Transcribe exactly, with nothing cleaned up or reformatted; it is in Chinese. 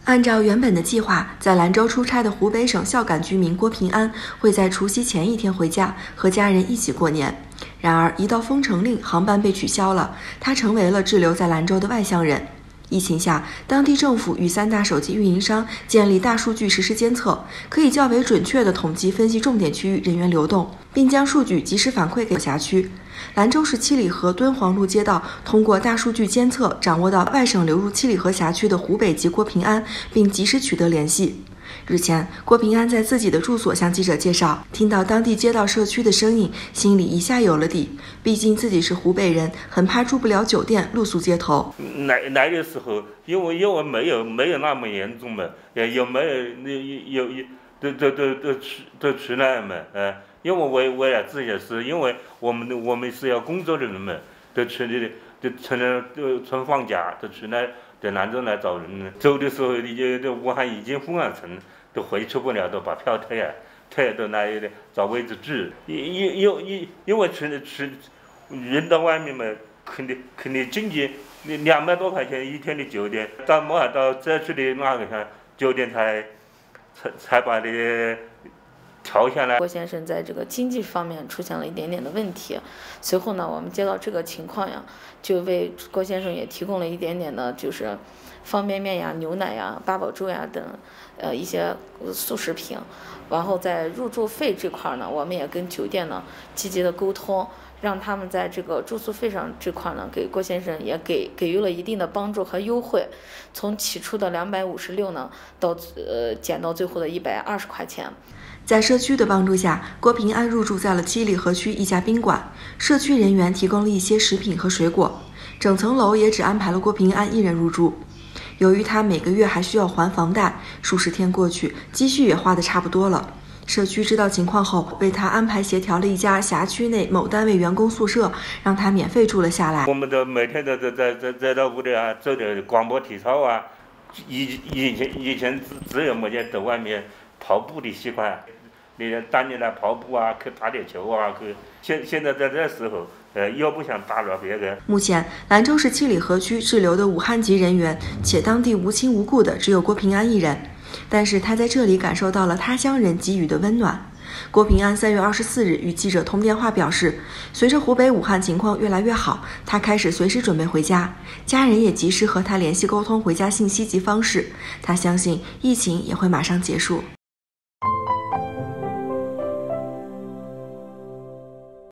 按照原本的计划，在兰州出差的湖北省孝感居民郭平安会在除夕前一天回家，和家人一起过年。然而，一道封城令，航班被取消了，他成为了滞留在兰州的外乡人。疫情下，当地政府与三大手机运营商建立大数据实时监测，可以较为准确地统计分析重点区域人员流动，并将数据及时反馈给辖区。兰州市七里河敦煌路街道通过大数据监测，掌握到外省流入七里河辖区的湖北籍郭平安，并及时取得联系。日前，郭平安在自己的住所向记者介绍，听到当地街道社区的声音，心里一下有了底。毕竟自己是湖北人，很怕住不了酒店，露宿街头。 来来的时候，因为因为没有没有那么严重嘛，也有没有有有都都都都出都出来嘛，呃，因为为为了这些事，因为我们我们是要工作的人嘛，都出来都趁着都趁放假都出来。在兰州来找人，走的时候，已经这武汉已经封了城，都回去不了，都把票退了，退到那里找位置住。因因因因因为出出人到外面嘛，肯定肯定经济两百多块钱一天的酒店，到没到这去的那个看酒店才才才把这个调下来。 郭先生在这个经济方面出现了一点点的问题，随后呢，我们接到这个情况呀，就为郭先生也提供了一点点的，就是方便面呀、牛奶呀、八宝粥呀等，呃一些速食品。然后在入住费这块呢，我们也跟酒店呢积极的沟通，让他们在这个住宿费上这块呢，给郭先生也给给予了一定的帮助和优惠，从起初的两百五十六呢，到呃减到最后的一百二十块钱。 在社区的帮助下，郭平安入住在了七里河区一家宾馆，社区人员提供了一些食品和水果，整层楼也只安排了郭平安一人入住。由于他每个月还需要还房贷，数十天过去，积蓄也花得差不多了。社区知道情况后，为他安排协调了一家辖区内某单位员工宿舍，让他免费住了下来。 我们都每天都在在在在到屋里啊，做点广播体操啊，以以前以前只只有每天在外面跑步的习惯。你当年来跑步啊，去打点球啊，去现现在在这时候，呃，又不想打扰别人。 目前，兰州市七里河区滞留的武汉籍人员，且当地无亲无故的只有郭平安一人，但是他在这里感受到了他乡人给予的温暖。郭平安三月二十四日与记者通电话表示，随着湖北武汉情况越来越好，他开始随时准备回家，家人也及时和他联系沟通回家信息及方式。他相信疫情也会马上结束。